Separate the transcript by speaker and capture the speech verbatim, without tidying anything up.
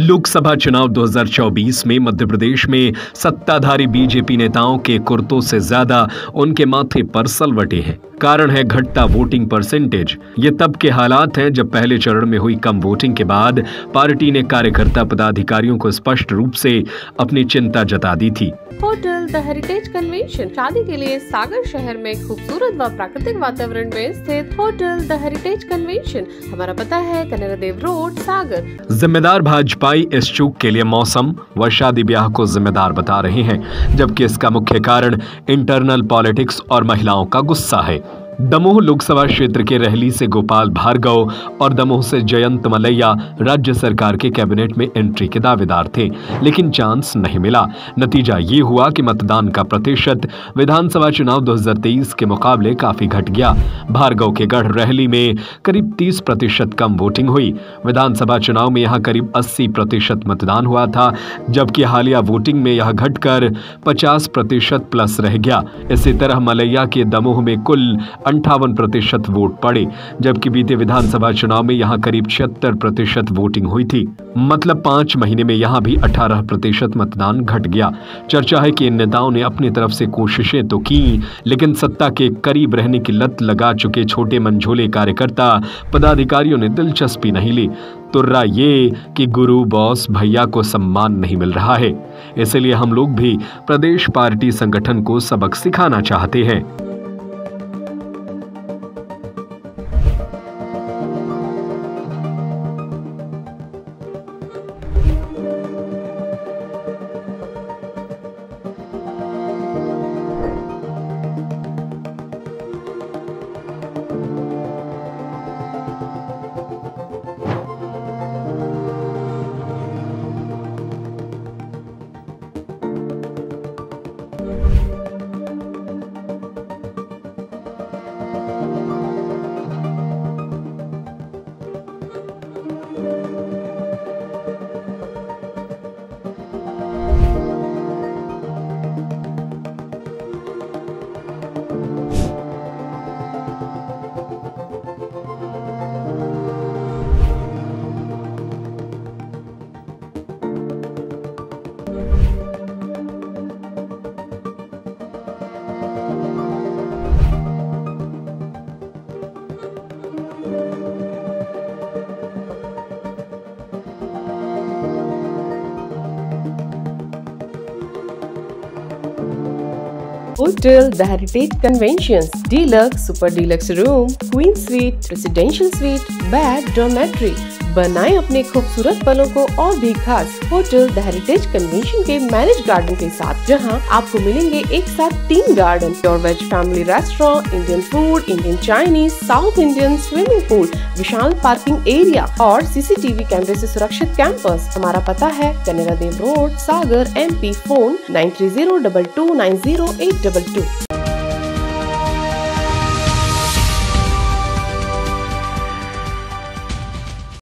Speaker 1: लोकसभा चुनाव दो हज़ार चौबीस में मध्य प्रदेश में सत्ताधारी बीजेपी नेताओं के कुर्तों से ज्यादा उनके माथे पर सलवटे हैं। कारण है घटता वोटिंग परसेंटेज। ये तब के हालात हैं जब पहले चरण में हुई कम वोटिंग के बाद पार्टी ने कार्यकर्ता पदाधिकारियों को स्पष्ट रूप से अपनी चिंता जता दी थी।
Speaker 2: होटल द हेरिटेज कन्वेंशन शादी के लिए सागर शहर में खूबसूरत व प्राकृतिक वातावरण में स्थित होटल द हेरिटेज कन्वेंशन। हमारा पता है कनेरा देव रोड, सागर।
Speaker 1: जिम्मेदार भाजपाई इस चूक के लिए मौसम व शादी ब्याह को जिम्मेदार बता रहे हैं, जबकि इसका मुख्य कारण इंटरनल पॉलिटिक्स और महिलाओं का गुस्सा है। दमोह लोकसभा क्षेत्र के रहली से गोपाल भार्गव और दमोह से जयंत मलैया राज्य सरकार के कैबिनेट में एंट्री के दावेदार थे, लेकिन चांस नहीं मिला। नतीजा ये हुआ कि मतदान का प्रतिशत विधानसभा चुनाव दो हज़ार तेईस के मुकाबले काफी घट गया। भार्गव के गढ़ रहली में करीब तीस प्रतिशत कम वोटिंग हुई। विधानसभा चुनाव में यहाँ करीब अस्सी प्रतिशत मतदान हुआ था, जबकि हालिया वोटिंग में यह घटकर पचास प्रतिशत प्लस रह गया। इसी तरह मलैया के दमोह में कुल अंठावन प्रतिशत वोट पड़े, जबकि बीते विधानसभा चुनाव में यहां करीब छिहत्तर प्रतिशत वोटिंग हुई थी। मतलब पांच महीने में यहां भी अठारह प्रतिशत मतदान घट गया। चर्चा है कि इन नेताओं ने अपनी तरफ से कोशिशें तो की, लेकिन सत्ता के करीब रहने की लत लगा चुके छोटे मंझोले कार्यकर्ता पदाधिकारियों ने दिलचस्पी नहीं ली। तुर्रा ये कि गुरु बॉस भैया को सम्मान नहीं मिल रहा है। इसलिए हम लोग भी प्रदेश पार्टी संगठन को सबक सिखाना चाहते हैं।
Speaker 2: Hotel The Heritage Conventions, Deluxe, Super Deluxe Room, Queen Suite, Presidential Suite, Bed, Dormitory। बनाएं अपने खूबसूरत पलों को और भी खास होटल द हेरिटेज कन्वेंशन के मैरिज गार्डन के साथ, जहां आपको मिलेंगे एक साथ तीन garden, pure veg family restaurant, Indian food, Indian Chinese, South Indian, swimming pool, विशाल पार्किंग एरिया और सीसीटीवी कैमरे से सुरक्षित कैंपस। हमारा पता है Kanera Dev road, Sagar, MP. Phone nine three zero two two nine zero eight two to.